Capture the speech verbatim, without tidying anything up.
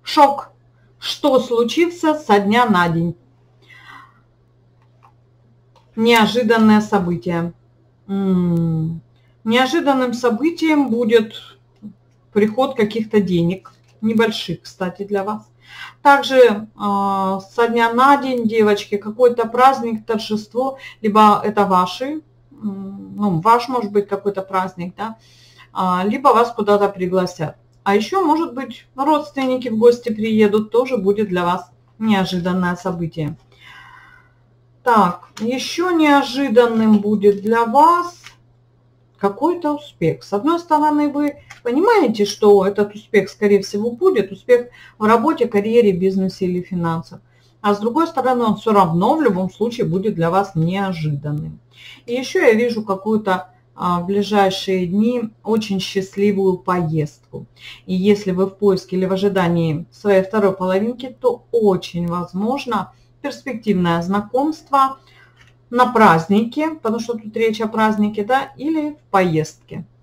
Шок. Что случится со дня на день? Неожиданное событие. М-м. Неожиданным событием будет приход каких-то денег, небольших, кстати, для вас. Также э, со дня на день, девочки, какой-то праздник, торжество, либо это ваши, ну, ваш может быть какой-то праздник, да, а, либо вас куда-то пригласят. А еще, может быть, родственники в гости приедут, тоже будет для вас неожиданное событие. Так, еще неожиданным будет для вас какой-то успех. С одной стороны, вы понимаете, что этот успех, скорее всего, будет успех в работе, карьере, бизнесе или финансах. А с другой стороны, он все равно в любом случае будет для вас неожиданным. И еще я вижу какую-то а, в ближайшие дни очень счастливую поездку. И если вы в поиске или в ожидании своей второй половинки, то очень возможно перспективное знакомство на празднике, потому что тут речь о празднике, да, или в поездке.